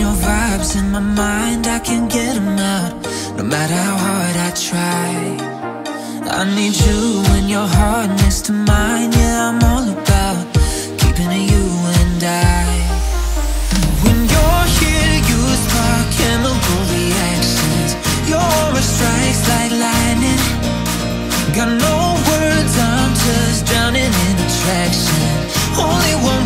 your vibes in my mind, I can't get them out, no matter how hard I try. I need you and your heart next to mine. Yeah, I'm all about keeping it you and I. When you're here, you spark chemical reactions. Your aura strikes like lightning. Got no words, I'm just drowning in attraction. Only one